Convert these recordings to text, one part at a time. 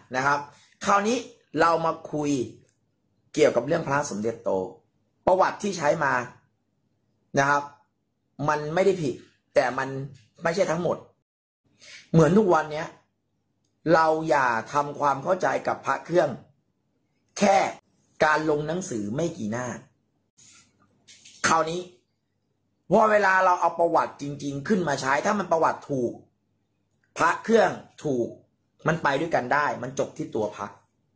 นะครับคราวนี้เรามาคุยเกี่ยวกับเรื่องพระสมเด็จโตประวัติที่ใช้มานะครับมันไม่ได้ผิดแต่มันไม่ใช่ทั้งหมดเหมือนทุกวันนี้เราอย่าทำความเข้าใจกับพระเครื่องแค่การลงหนังสือไม่กี่หน้าคราวนี้พอเวลาเราเอาประวัติจริงๆขึ้นมาใช้ถ้ามันประวัติถูกพระเครื่องถูกมันไปด้วยกันได้มันจบที่ตัวพระ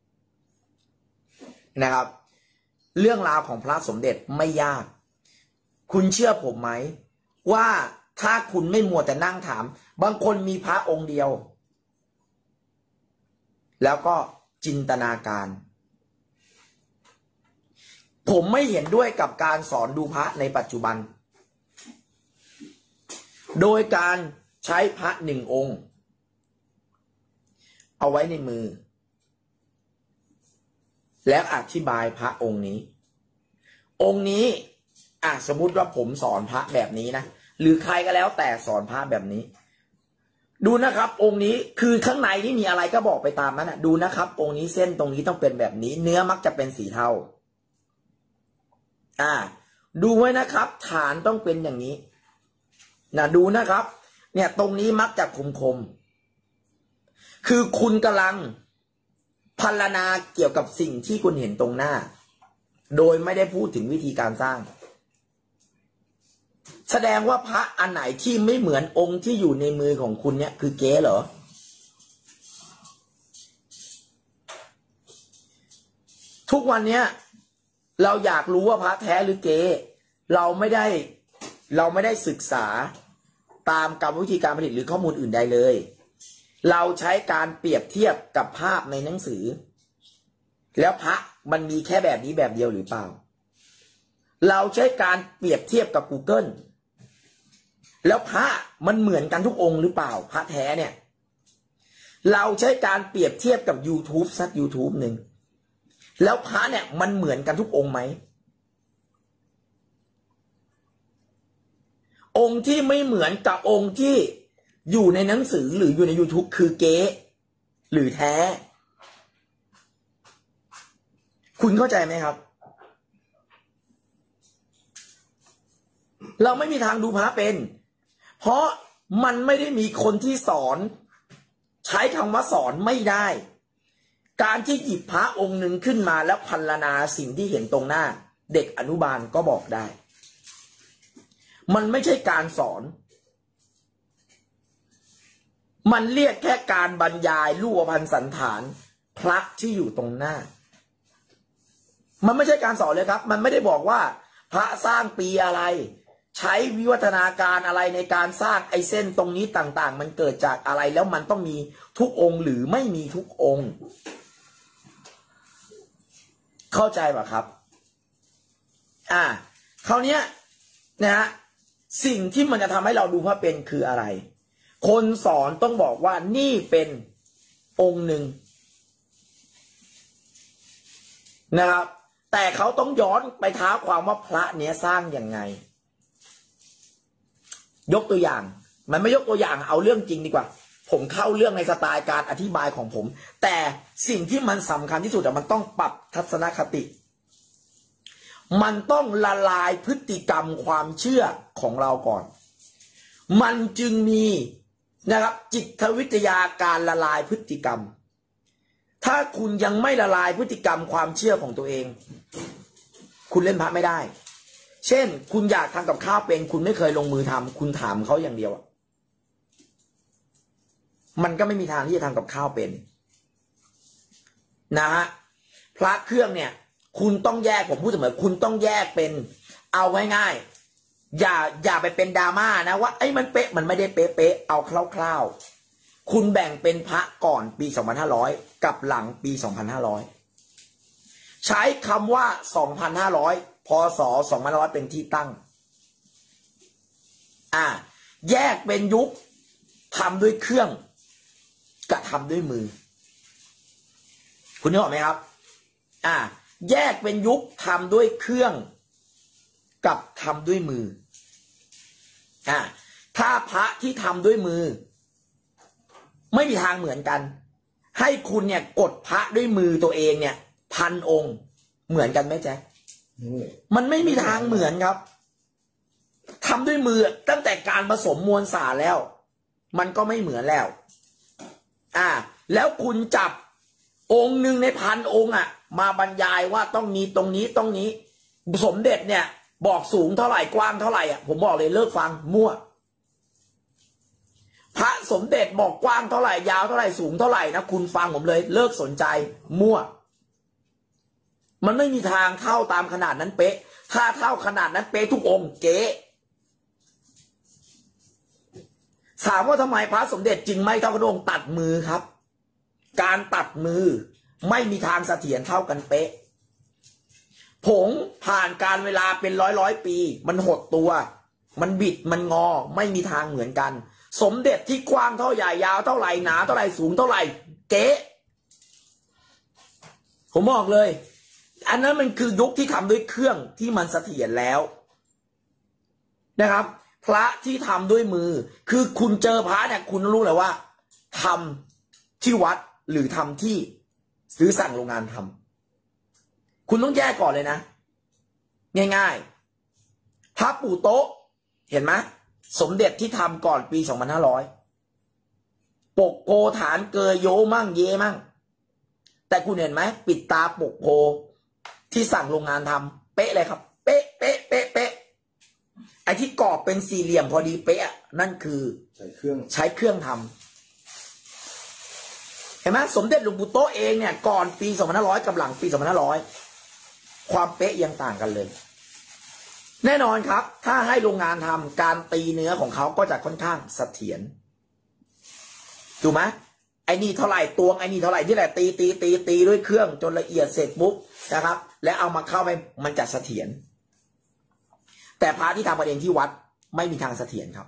นะครับเรื่องราวของพระสมเด็จไม่ยากคุณเชื่อผมไหมว่าถ้าคุณไม่มัวแต่นั่งถามบางคนมีพระองค์เดียวแล้วก็จินตนาการผมไม่เห็นด้วยกับการสอนดูพระในปัจจุบันโดยการใช้พระหนึ่งองค์เอาไว้ในมือแล้วอธิบายพระองค์นี้สมมุติว่าผมสอนพระแบบนี้นะหรือใครก็แล้วแต่สอนพระแบบนี้ดูนะครับองค์นี้คือข้างในนี่มีอะไรก็บอกไปตามนั้นนะดูนะครับองค์นี้เส้นตรงนี้ต้องเป็นแบบนี้เนื้อมักจะเป็นสีเทาดูไว้นะครับฐานต้องเป็นอย่างนี้นะดูนะครับเนี่ยตรงนี้มักจะคมคือคุณกำลังพรรณนาเกี่ยวกับสิ่งที่คุณเห็นตรงหน้าโดยไม่ได้พูดถึงวิธีการสร้างแสดงว่าพระอันไหนที่ไม่เหมือนองค์ที่อยู่ในมือของคุณเนี่ยคือเก๊เหรอทุกวันเนี้ยเราอยากรู้ว่าพระแท้หรือเก๊เราไม่ได้ศึกษาตามกรรมวิธีการผลิตหรือข้อมูลอื่นใดเลยเราใช้การเปรียบเทียบกับภาพในหนังสือแล้วพระมันมีแค่แบบนี้แบบเดียวหรือเปล่าเราใช้การเปรียบเทียบกับ Google แล้วพระมันเหมือนกันทุกองค์หรือเปล่าพระแท้เนี่ยเราใช้การเปรียบเทียบกับ YouTube สัก YouTube หนึ่งแล้วพระเนี่ยมันเหมือนกันทุกองค์ไหมองค์ที่ไม่เหมือนกับองค์ที่อยู่ในหนังสือหรืออยู่ใน YouTube คือเก๊หรือแท้คุณเข้าใจไหมครับเราไม่มีทางดูพระเป็นเพราะมันไม่ได้มีคนที่สอนใช้คำว่าสอนไม่ได้การที่หยิบพระองค์หนึ่งขึ้นมาแล้วพรรณนาสิ่งที่เห็นตรงหน้าเด็กอนุบาลก็บอกได้มันไม่ใช่การสอนมันเรียกแค่การบรรยายรูปพรรณสันฐานพระที่อยู่ตรงหน้ามันไม่ใช่การสอนเลยครับมันไม่ได้บอกว่าพระสร้างปีอะไรใช้วิวัฒนาการอะไรในการสร้างไอเส้นตรงนี้ต่างๆมันเกิดจากอะไรแล้วมันต้องมีทุกองค์หรือไม่มีทุกองค์เข้าใจป่ะครับคราวนี้นะฮะสิ่งที่มันจะทำให้เราดูพระเป็นคืออะไรคนสอนต้องบอกว่านี่เป็นองค์หนึ่งนะครับแต่เขาต้องย้อนไปท้าความว่าพระเนี้ยสร้างยังไงยกตัวอย่างมันไม่ยกตัวอย่างเอาเรื่องจริงดีกว่าผมเข้าเรื่องในสไตล์การอธิบายของผมแต่สิ่งที่มันสำคัญที่สุดมันต้องปรับทัศนคติมันต้องละลายพฤติกรรมความเชื่อของเราก่อนมันจึงมีนะครับจิตวิทยาการละลายพฤติกรรมถ้าคุณยังไม่ละลายพฤติกรรมความเชื่อของตัวเองคุณเล่นพระไม่ได้เช่นคุณอยากทำกับข้าวเป็นคุณไม่เคยลงมือทำคุณถามเขาอย่างเดียวมันก็ไม่มีทางที่จะทำกับข้าวเป็นนะฮะพระเครื่องเนี่ยคุณต้องแยกผมพูดเสมอคุณต้องแยกเป็นเอาง่ายๆอย่าไปเป็นดราม่านะว่าไอ้มันเป๊ะมันไม่ได้เป๊ะเอาคร่าวๆคุณแบ่งเป็นพระก่อนปี2500กับหลังปี2500ใช้คำว่า2500พศ2500เป็นที่ตั้งแยกเป็นยุคทำด้วยเครื่องกับทำด้วยมือคุณนึกออกไหมครับแยกเป็นยุคทำด้วยเครื่องกับทำด้วยมือถ้าพระที่ทำด้วยมือไม่มีทางเหมือนกันให้คุณเนี่ยกดพระด้วยมือตัวเองเนี่ย1,000 องค์เหมือนกันไหมแจ๊คมันไม่มีทางเหมือนครับทำด้วยมือตั้งแต่การผสมมวลสารแล้วมันก็ไม่เหมือนแล้วแล้วคุณจับองค์หนึ่งใน1,000 องค์มาบรรยายว่าต้องมีตรงนี้ตรงนี้สมเด็จเนี่ยบอกสูงเท่าไหร่กว้างเท่าไหร่ผมบอกเลยเลิกฟังมั่วพระสมเด็จบอกกว้างเท่าไหร่ยาวเท่าไหร่สูงเท่าไหร่นะคุณฟังผมเลยเลิกสนใจมั่วมันไม่มีทางเท่าตามขนาดนั้นเป๊ะถ้าเท่าขนาดนั้นเป๊ะทุกองค์เก๊ถามว่าทำไมพระสมเด็จจึงไม่เท่ากันองค์ตัดมือครับการตัดมือไม่มีทางเสถียรเท่ากันเป๊ะผงผ่านการเวลาเป็นร้อยปีมันหดตัวมันบิดมันงอไม่มีทางเหมือนกันสมเด็จที่กว้างเท่าใหญ่ยาวเท่าไหร่หนาเท่าไหร่สูงเท่าไหร่เก๊ผมบอกเลยอันนั้นมันคือยุคที่ทำด้วยเครื่องที่มันเสถียรแล้วนะครับพระที่ทำด้วยมือคือคุณเจอพระเนี่ยคุณรู้เลยว่าทำที่วัดหรือทำที่หรือสั่งโรงงานทำคุณต้องแยกก่อนเลยนะง่ายๆพระปู่โต๊ะเห็นไหมสมเด็จที่ทำก่อนปี2500ปกโพฐานเกยโยมั่งเยมั่งแต่คุณเห็นไหมปิดตาปกโพที่สั่งโรงงานทำเป๊ะเลยครับเป๊ะเป๊ะเป๊ะเป๊ะไอ้ที่กรอบเป็นสี่เหลี่ยมพอดีเป๊ะนั่นคือใช้เครื่องทำเห็นไหมสมเด็จหลวงปู่โตเองเนี่ยก่อนปี2500กับหลังปี2500ความเป๊ะยังต่างกันเลยแน่นอนครับถ้าให้โรงงานทำการตีเนื้อของเขาก็จะค่อนข้างเสถียรถูกไหมไอ้นี่เท่าไหร่ตวงไอ้นี่เท่าไหร่ที่แหละตีด้วยเครื่องจนละเอียดเสร็จปุ๊บนะครับและเอามาเข้าไปมันจะเสถียรแต่พระที่ทำประเด็นที่วัดไม่มีทางเสถียรครับ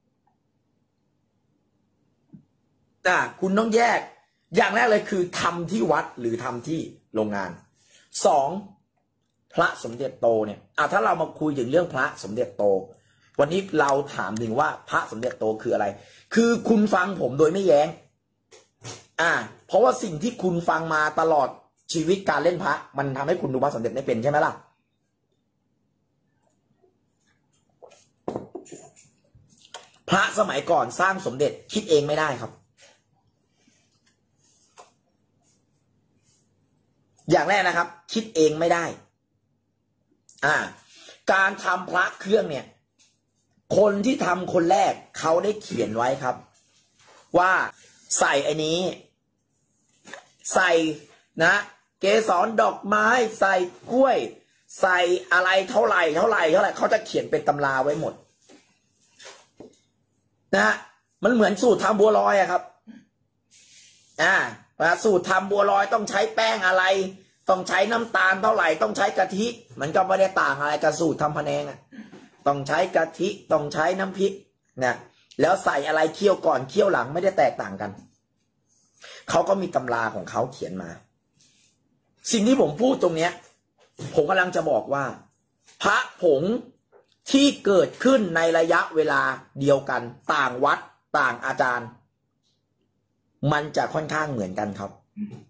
คุณต้องแยกอย่างแรกเลยคือทำที่วัดหรือทำที่โรงงาน2พระสมเด็จโตเนี่ยถ้าเรามาคุยถึงเรื่องพระสมเด็จโตวันนี้เราถามถึงว่าพระสมเด็จโตคืออะไรคือคุณฟังผมโดยไม่แย้งเพราะว่าสิ่งที่คุณฟังมาตลอดชีวิตการเล่นพระมันทำให้คุณดูพระสมเด็จไม่เป็นใช่ไหมล่ะพระสมัยก่อนสร้างสมเด็จคิดเองไม่ได้ครับอย่างแรกนะครับคิดเองไม่ได้การทำพระเครื่องเนี่ยคนที่ทำคนแรกเขาได้เขียนไว้ครับว่าใส่อันนี้ใส่นะเกสรดอกไม้ใส่กล้วยใส่อะไรเท่าไหร่เขาจะเขียนเป็นตำราไว้หมดนะมันเหมือนสูตรทำบัวลอยครับสูตรทำบัวลอยต้องใช้แป้งอะไรต้องใช้น้ำตาลเท่าไหร่ต้องใช้กะทิมันก็ไม่ได้ต่างอะไรกับสูตรทำพะแนงต้องใช้กะทิต้องใช้น้ำพริกนะแล้วใส่อะไรเคี่ยวก่อนเคี่ยวหลังไม่ได้แตกต่างกันเขาก็มีตำราของเขาเขียนมาสิ่งที่ผมพูดตรงเนี้ยผมกำลังจะบอกว่าพระผงที่เกิดขึ้นในระยะเวลาเดียวกันต่างวัดต่างอาจารย์มันจะค่อนข้างเหมือนกันครับ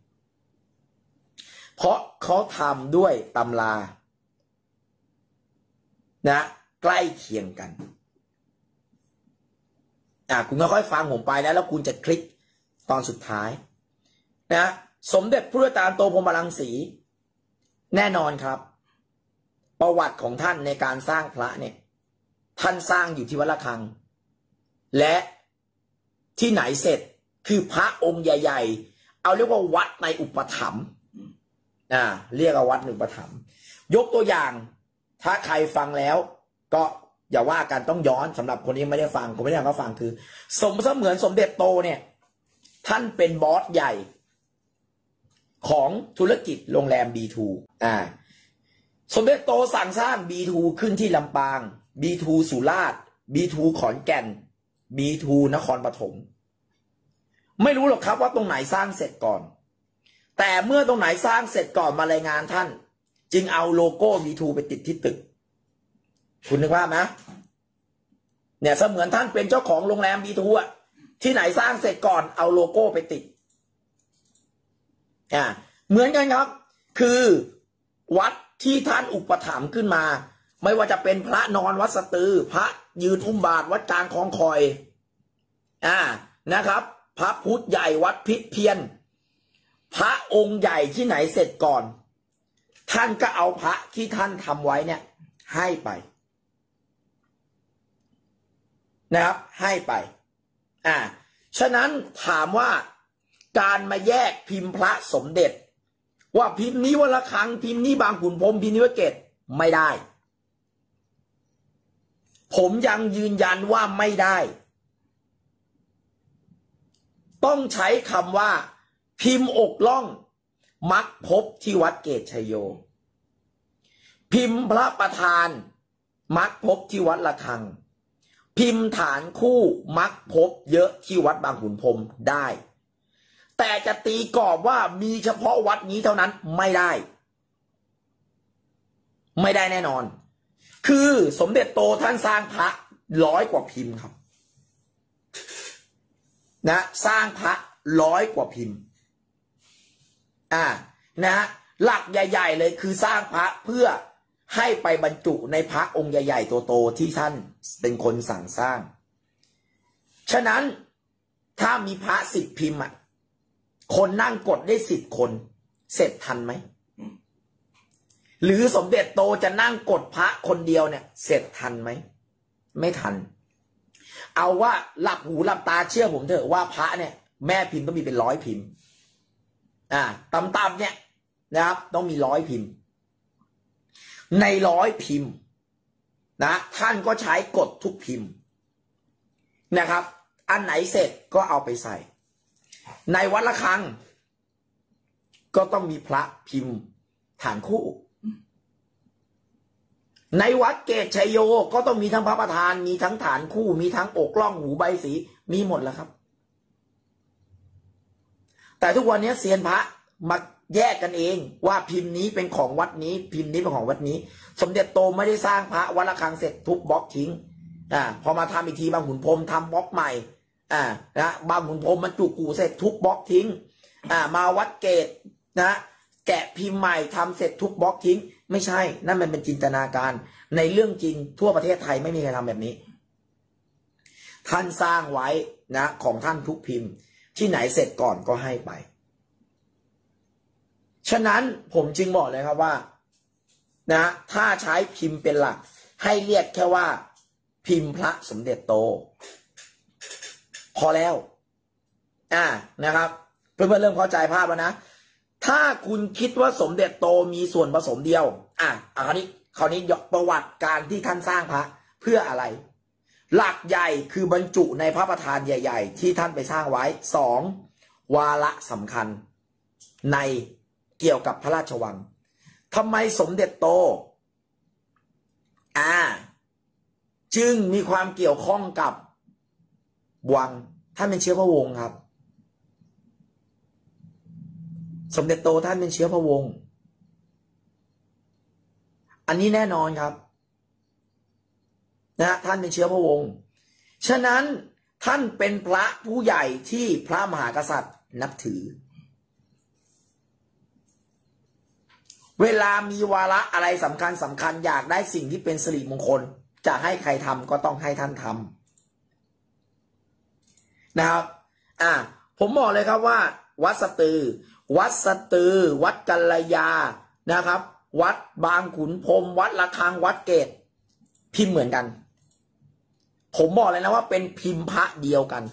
เพราะเขาทำด้วยตำรานะใกล้เคียงกันคุณค่อยๆฟังผมไปแล้วคุณจะคลิกตอนสุดท้ายนะสมเด็จพระตาโตพรหมรังสีแน่นอนครับประวัติของท่านในการสร้างพระเนี่ยท่านสร้างอยู่ที่วัดระฆังและที่ไหนเสร็จคือพระองค์ใหญ่ๆเอาเรียกว่าวัดในอุปถัมภ์เรียกว่าวัดในอุปถัมภ์ยกตัวอย่างถ้าใครฟังแล้วก็อย่าว่ากันต้องย้อนสำหรับคนที่ไม่ได้ฟังคนไม่ได้ฟังคือเสมือนสมเด็จโตเนี่ยท่านเป็นบอสใหญ่ของธุรกิจโรงแรม B2 สมเด็จโตสั่งสร้าง B2 ขึ้นที่ลำปาง B2 สุราษฎร์ B2 ขอนแก่น B2 นครปฐมไม่รู้หรอกครับว่าตรงไหนสร้างเสร็จก่อนแต่เมื่อตรงไหนสร้างเสร็จก่อนมารายงานท่านจึงเอาโลโก้ B2 ไปติดที่ตึกคุณนึกภาพไหมเนี่ยเสมือนท่านเป็นเจ้าของโรงแรม B2 ที่ไหนสร้างเสร็จก่อนเอาโลโก้ไปติดเหมือนกันครับคือวัดที่ท่านอุปถัมภ์ขึ้นมาไม่ว่าจะเป็นพระนอนวัดสตือพระยืนอุ้มบาทวัดกลางคลองคอยนะครับพระพุทธใหญ่วัดพิษเพียรพระองค์ใหญ่ที่ไหนเสร็จก่อนท่านก็เอาพระที่ท่านทำไว้เนี่ยให้ไปนะครับให้ไปฉะนั้นถามว่าการมาแยกพิมพ์พระสมเด็จว่าพิมพ์นี้วัดระฆังพิมพ์นี้บางขุนพรหมพิมพ์นี้วัดเกศไม่ได้ผมยังยืนยันว่าไม่ได้ต้องใช้คำว่าพิมพ์อกล่องมักพบที่วัดเกศชัยโยพิมพ์พระประธานมักพบที่วัดระฆังพิมพ์ฐานคู่มักพบเยอะที่วัดบางขุนพรหมได้แต่จะตีกรอบว่ามีเฉพาะวัดนี้เท่านั้นไม่ได้แน่นอนคือสมเด็จโตท่านสร้างพระ100 กว่าพิมพ์ครับนะสร้างพระ100 กว่าพิมพ์นะหลักใหญ่ๆเลยคือสร้างพระเพื่อให้ไปบรรจุในพระองค์ใหญ่ๆโตๆที่ท่านเป็นคนสั่งสร้างฉะนั้นถ้ามีพระ10 พิมพ์คนนั่งกดได้10 คนเสร็จทันไหมหรือสมเด็จโตจะนั่งกดพระคนเดียวเนี่ยเสร็จทันไหมไม่ทันเอาว่าหลับหูหลับตาเชื่อผมเถอะว่าพระเนี่ยแม่พิมพ์ต้องมีเป็น100 พิมพ์ต่ำๆเนี่ยนะครับต้องมี100 พิมพ์ใน100 พิมพ์นะท่านก็ใช้กดทุกพิมพ์นะครับอันไหนเสร็จก็เอาไปใส่ในวัดระฆังก็ต้องมีพระพิมพ์ฐานคู่ในวัดเกศชัยโยก็ต้องมีทั้งพระประธานมีทั้งฐานคู่มีทั้งอกล่องหูใบสีมีหมดแล้วครับแต่ทุกวันนี้เซียนพระมาแยกกันเองว่าพิมพ์นี้เป็นของวัดนี้พิมพ์นี้เป็นของวัดนี้สมเด็จโตไม่ได้สร้างพระวัดระฆังเสร็จทุบบล็อกทิ้งพอมาทำอีกทีบางขุนพรหมทำบล็อกใหม่นะบางขุนพรหมมันจุกูเสร็จทุบบล็อกทิ้งมาวัดเกศนะแกะพิมพ์ใหม่ทำเสร็จทุบบล็อกทิ้งไม่ใช่นั่นมันเป็นจินตนาการในเรื่องจริงทั่วประเทศไทยไม่มีใครทำแบบนี้ท่านสร้างไว้นะของท่านทุกพิมพ์ที่ไหนเสร็จก่อนก็ให้ไปฉะนั้นผมจึงบอกเลยครับว่านะถ้าใช้พิมพ์เป็นหลักให้เรียกแค่ว่าพิมพ์พระสมเด็จโตพอแล้วนะครับเพื่อนๆเริ่มเข้าใจภาพแล้วนะถ้าคุณคิดว่าสมเด็จโตมีส่วนผสมเดียวคราวนี้ประวัติการที่ท่านสร้างพระเพื่ออะไรหลักใหญ่คือบรรจุในพระประธานใหญ่ๆที่ท่านไปสร้างไว้2วาระสำคัญในเกี่ยวกับพระราชวังทำไมสมเด็จโตจึงมีความเกี่ยวข้องกับวังท่านเป็นเชื้อพระวงศ์ครับสมเด็จโตท่านเป็นเชื้อพระวงศ์อันนี้แน่นอนครับนะท่านเป็นเชื้อพระวงศ์ฉะนั้นท่านเป็นพระผู้ใหญ่ที่พระมหากษัตริย์นับถือเวลามีวาระอะไรสำคัญอยากได้สิ่งที่เป็นสิริมงคลจะให้ใครทำก็ต้องให้ท่านทำนะครับผมบอกเลยครับว่าวัดสตือวัดกัลยานะครับวัดบางขุนพรหมวัดระฆังวัดเกศพิมพ์เหมือนกันผมบอกเลยนะว่าเป็นพิมพ์พระเดียวกัน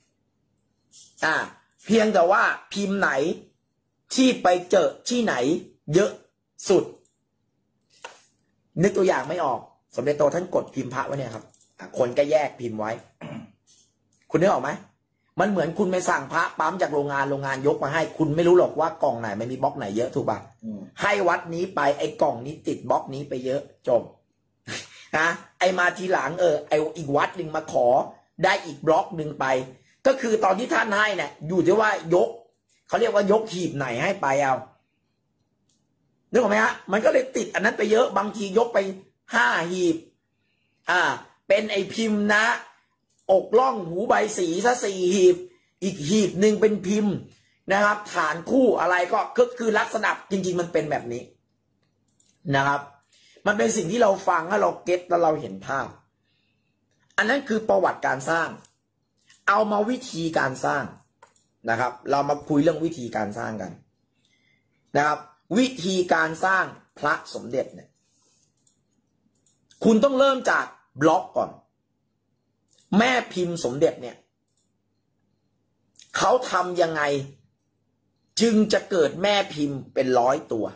เพียงแต่ว่าพิมพ์ไหนที่ไปเจอที่ไหนเยอะสุดนึกตัวอย่างไม่ออกสมเด็จโตท่านกดพิมพ์พระไว้เนี่ยครับคนก็แยกพิมพ์ไว้คุณนึกออกไหมมันเหมือนคุณไปสั่งพระปั๊มจากโรงงานยกมาให้คุณไม่รู้หรอกว่ากล่องไหนมันมีบล็อกไหนเยอะถูกป่ะให้วัดนี้ไปไอ้กล่องนี้ติดบล็อกนี้ไปเยอะจบนะไอ้มาทีหลังไอ้อีกวัดหนึ่งมาขอได้อีกบล็อกหนึ่งไปก็คือตอนที่ท่านให้เนี่ยอยู่ที่ว่ายกเขาเรียกว่ายกหีบไหนให้ไปเอานึกออกไหมฮะมันก็เลยติดอันนั้นไปเยอะบางทียกไป5 หีบเป็นไอ้พิมพ์นะอกล่องหูใบสีซะ4 หีบอีกหีบหนึ่งเป็นพิมพ์นะครับฐานคู่อะไรก็คือลักษณะจริงๆมันเป็นแบบนี้นะครับมันเป็นสิ่งที่เราฟังแล้วเราเก็ตแล้วเราเห็นภาพอันนั้นคือประวัติการสร้างเอามาวิธีการสร้างนะครับเรามาคุยเรื่องวิธีการสร้างกันนะครับวิธีการสร้างพระสมเด็จเนี่ยคุณต้องเริ่มจากบล็อกก่อนแม่พิมพ์สมเด็จเนี่ยเขาทำยังไงจึงจะเกิดแม่พิมพ์เป็น100 ตัว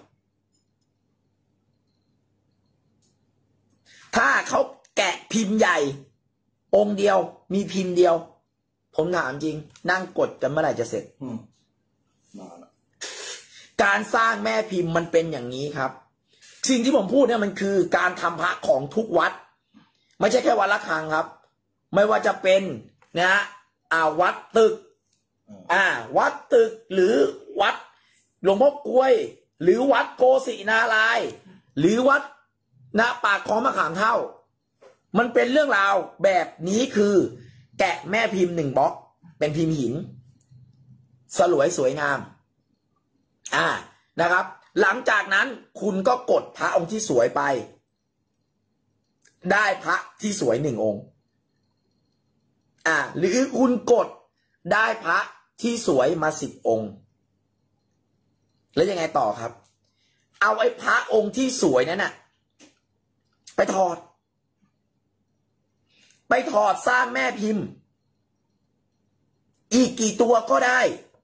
ถ้าเขาแกะพิมพ์ใหญ่องค์เดียวมีพิมพ์เดียวผมถามจริงนั่งกดกันเมื่อไหร่จะเสร็จการสร้างแม่พิมพ์มันเป็นอย่างนี้ครับสิ่งที่ผมพูดเนี่ยมันคือการทำพระของทุกวัดไม่ใช่แค่วัดละฆังครับไม่ว่าจะเป็นนะวัดตึกวัดตึกหรือวัดหลวงพ่อกล้วยหรือวัดโกสินารายณ์หรือวัดปากคลองมะขามเท่ามันเป็นเรื่องราวแบบนี้คือแกะแม่พิมพ์1 บล็อกเป็นพิมพ์หินสวยงามนะครับหลังจากนั้นคุณก็กดพระองค์ที่สวยไปได้พระที่สวย1 องค์หรือคุณกดได้พระที่สวยมา10 องค์แล้วยังไงต่อครับเอาไอ้พระองค์ที่สวยนั้นน่ะไปถอดสร้างแม่พิมพ์อีกกี่ตัวก็ได้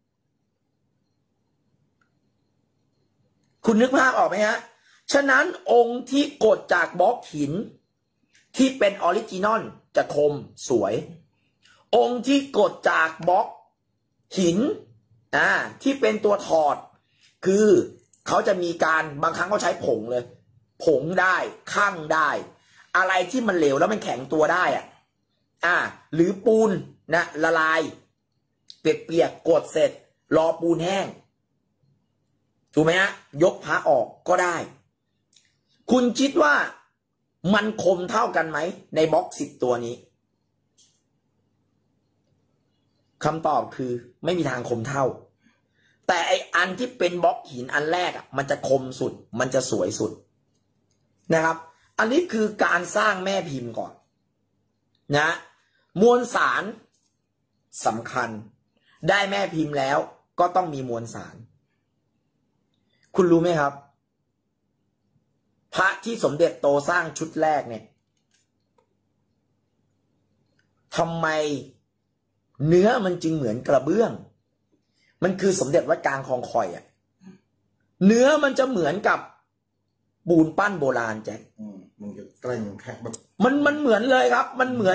คุณนึกภาพออกไหมฮะฉะนั้นองค์ที่กดจากบล็อกหินที่เป็นออริจินอลจะคมสวยองค์ที่กดจากบล็อกหินที่เป็นตัวถอดคือเขาจะมีการบางครั้งเขาใช้ผงเลยผงได้คั่งได้อะไรที่มันเหลวแล้วมันแข็งตัวได้หรือปูนละลายเปียกๆกดเสร็จรอปูนแห้งถูกไหมฮะยกพระออกก็ได้คุณคิดว่ามันคมเท่ากันไหมในบล็อก10 ตัวนี้คำตอบคือไม่มีทางคมเท่าแต่ไออันที่เป็นบล็อกหินอันแรกมันจะคมสุดมันจะสวยสุดนะครับอันนี้คือการสร้างแม่พิมพ์ก่อนนะมวลสารสำคัญได้แม่พิมพ์แล้วก็ต้องมีมวลสารคุณรู้ไหมครับพระที่สมเด็จโตสร้างชุดแรกเนี่ยทำไมเนื้อมันจึงเหมือนกระเบื้องมันคือสมเด็จวัดกลางคลองคอยเนื้อมันจะเหมือนกับปูนปั้นโบราณแจ็คมันจะแกร่งแข็งแบบมันเหมือนเลยครับมันเหมือน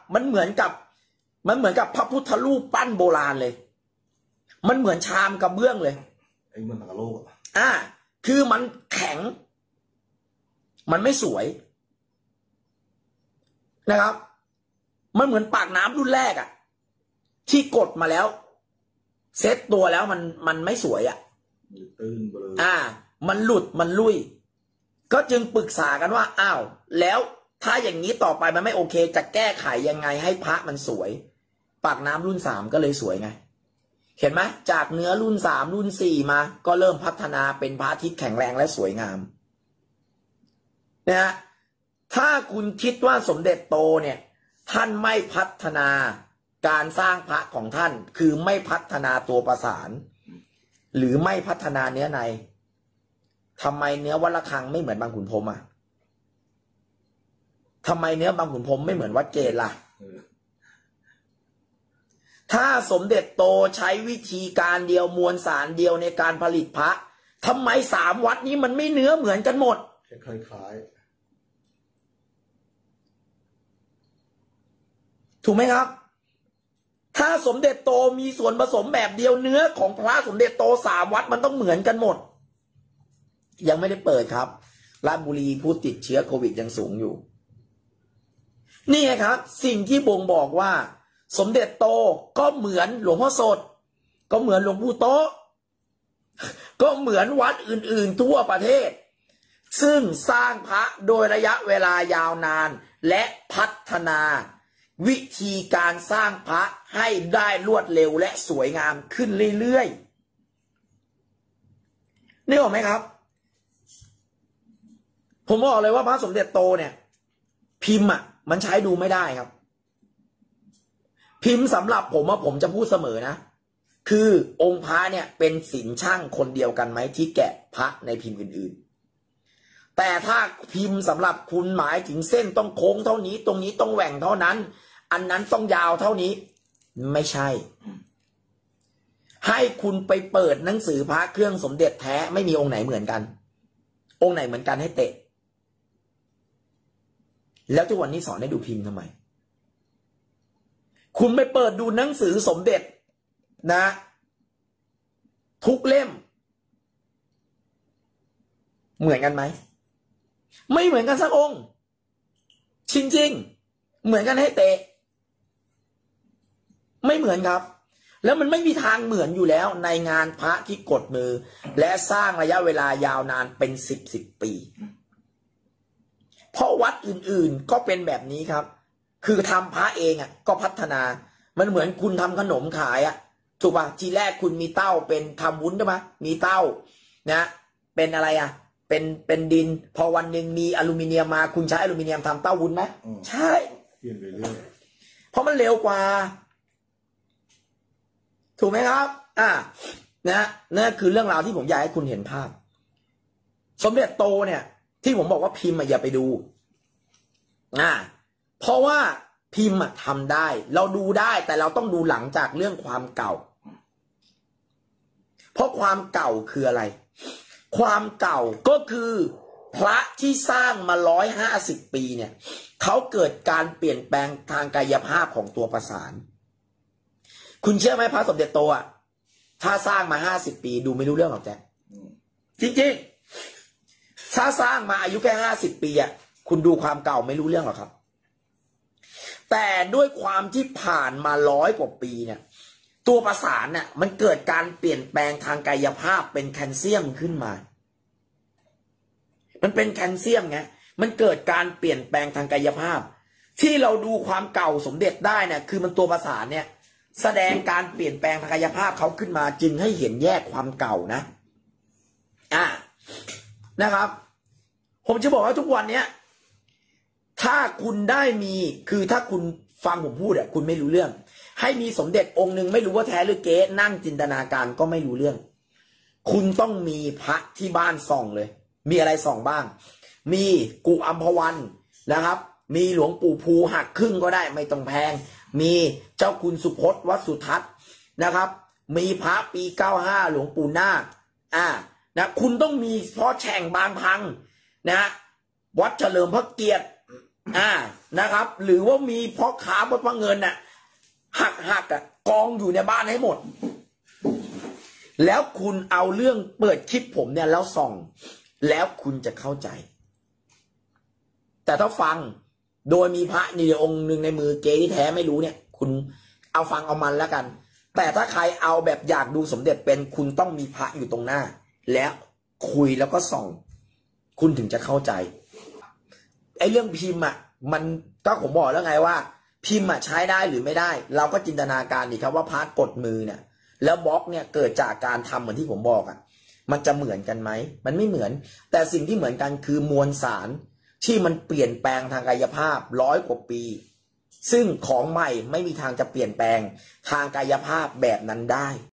กับพระพุทธรูปปั้นโบราณเลยมันเหมือนชามกระเบื้องเลยไอ้มันตะโลกคือมันแข็งมันไม่สวยนะครับมันเหมือนปากน้ำรุ่นแรกที่กดมาแล้วเซ็ตตัวแล้วมันไม่สวยตื้นเบลอมันหลุดมันลุยก็จึงปรึกษากันว่าอ้าวแล้วถ้าอย่างนี้ต่อไปมันไม่โอเคจะแก้ไขยังไงให้พระมันสวยปากน้ำรุ่น3ก็เลยสวยไงเห็นไหมจากเนื้อรุ่น3รุ่น4มาก็เริ่มพัฒนาเป็นพระที่แข็งแรงและสวยงามนะฮะถ้าคุณคิดว่าสมเด็จโตเนี่ยท่านไม่พัฒนาการสร้างพระของท่านคือไม่พัฒนาตัวประสานหรือไม่พัฒนาเนื้อในทำไมเนื้อวัดระฆังไม่เหมือนบางขุนพรหมทำไมเนื้อบางขุนพรหมไม่เหมือนวัดเกศล่ะถ้าสมเด็จโตใช้วิธีการเดียวมวลสารเดียวในการผลิตพระทำไม3 วัดนี้มันไม่เนื้อเหมือนกันหมดคล้ายถูกไหมครับถ้าสมเด็จโตมีส่วนผสมแบบเดียวเนื้อของพระสมเด็จโต3 วัดมันต้องเหมือนกันหมดยังไม่ได้เปิดครับราชบุรีผู้ติดเชื้อโควิดยังสูงอยู่นี่ครับสิ่งที่บ่งบอกว่าสมเด็จโตก็เหมือนหลวงพ่อสดก็เหมือนหลวงปู่โตก็เหมือนวัดอื่นๆทั่วประเทศซึ่งสร้างพระโดยระยะเวลายาวนานและพัฒนาวิธีการสร้างพระให้ได้รวดเร็วและสวยงามขึ้นเรื่อยนี่ออกไหมครับผมบอกเลยว่าพระสมเด็จโตเนี่ยพิมพ์มันใช้ดูไม่ได้ครับพิมพ์สำหรับผมผมจะพูดเสมอนะคือองค์พระเนี่ยเป็นศิลป์ช่างคนเดียวกันไหมที่แกะพระในพิมพ์อื่นๆแต่ถ้าพิมพ์สำหรับคุณหมายถึงเส้นต้องโค้งเท่านี้ตรงนี้ต้องแหว่งเท่านั้นอันนั้นต้องยาวเท่านี้ไม่ใช่ให้คุณไปเปิดหนังสือพระเครื่องสมเด็จแท้ไม่มีองค์ไหนเหมือนกันองค์ไหนเหมือนกันให้เตะแล้วทุกวันนี้สอนให้ดูพิมพ์ทำไมคุณไปเปิดดูหนังสือสมเด็จนะทุกเล่มเหมือนกันไหมไม่เหมือนกันสักองค์จริงๆเหมือนกันให้เตะไม่เหมือนครับแล้วมันไม่มีทางเหมือนอยู่แล้วในงานพระที่กดมือและสร้างระยะเวลายาวนานเป็นสิบปีเพราะวัดอื่นๆก็เป็นแบบนี้ครับคือทำพระเองก็พัฒนามันเหมือนคุณทำขนมขายถูกป่ะทีแรกคุณมีเต้าเป็นทำวุ้นใช่ไหมมีเต้านะเป็นอะไรเป็นดินพอวันหนึ่งมีอลูมิเนียมมาคุณใช้อลูมิเนียมทำเต้าวุ้นไหมใช่เปลี่ยนไปเรื่อยเพราะมันเร็วกว่าถูกไหมครับนั่นคือเรื่องราวที่ผมอยากให้คุณเห็นภาพสมเด็จโตเนี่ยที่ผมบอกว่าพิมพ์อย่าไปดูเพราะว่าพิมพ์ทำได้เราดูได้แต่เราต้องดูหลังจากเรื่องความเก่าเพราะความเก่าคืออะไรความเก่าก็คือพระที่สร้างมา150 ปีเนี่ยเขาเกิดการเปลี่ยนแปลงทางกายภาพของตัวประสานคุณเชื่อไหมพระสมเด็จโตถ้าสร้างมา50 ปีดูไม่รู้เรื่องหรอกแจ๊คจริงๆถ้าสร้างมาอายุแค่50 ปีคุณดูความเก่าไม่รู้เรื่องหรอกครับแต่ด้วยความที่ผ่านมา100 กว่าปีเนี่ยตัวประสานเนี่ยมันเกิดการเปลี่ยนแปลงทางกายภาพเป็นแคลเซียมขึ้นมามันเป็นแคลเซียมไงมันเกิดการเปลี่ยนแปลงทางกายภาพที่เราดูความเก่าสมเด็จได้เนี่ยคือมันตัวประสานเนี่ยแสดงการเปลี่ยนแปลงทางกายภาพเขาขึ้นมาจึงให้เห็นแยกความเก่านะนะครับผมจะบอกว่าทุกวันเนี้ยถ้าคุณได้มีคือถ้าคุณฟังผมพูดคุณไม่รู้เรื่องให้มีสมเด็จองค์หนึ่งไม่รู้ว่าแท้หรือเก๊นั่งจินตนาการก็ไม่รู้เรื่องคุณต้องมีพระที่บ้านส่องเลยมีอะไรส่องบ้างมีกุอัมพวันนะครับมีหลวงปู่ภูหักครึ่งก็ได้ไม่ต้องแพงมีเจ้าคุณสุพจน์วัดสุทัศน์นะครับมีพระปี95หลวงปู่นาคนะคุณต้องมีเพราะแฉ่งบางพังนะวัดเฉลิมพระเกียรตินะครับหรือว่ามีพ่อค้าวัดพระเงินหักกองอยู่ในบ้านให้หมดแล้วคุณเอาเรื่องเปิดคลิปผมเนี่ยแล้วส่องแล้วคุณจะเข้าใจแต่ถ้าฟังโดยมีพระนี่องค์หนึ่งในมือเก๊ที่แท้ไม่รู้เนี่ยคุณเอาฟังเอามันแล้วกันแต่ถ้าใครเอาแบบอยากดูสมเด็จเป็นคุณต้องมีพระอยู่ตรงหน้าแล้วคุยแล้วก็ส่องคุณถึงจะเข้าใจไอ้เรื่องพิมพ์มันก็ผมบอกแล้วไงว่าพิมพ์ใช้ได้หรือไม่ได้เราก็จินตนาการดีครับว่าพระกดมือเนี่ยแล้วบล็อกเนี่ยเกิดจากการทำเหมือนที่ผมบอกมันจะเหมือนกันไหมมันไม่เหมือนแต่สิ่งที่เหมือนกันคือมวลสารที่มันเปลี่ยนแปลงทางกายภาพ100 กว่าปีซึ่งของใหม่ไม่มีทางจะเปลี่ยนแปลงทางกายภาพแบบนั้นได้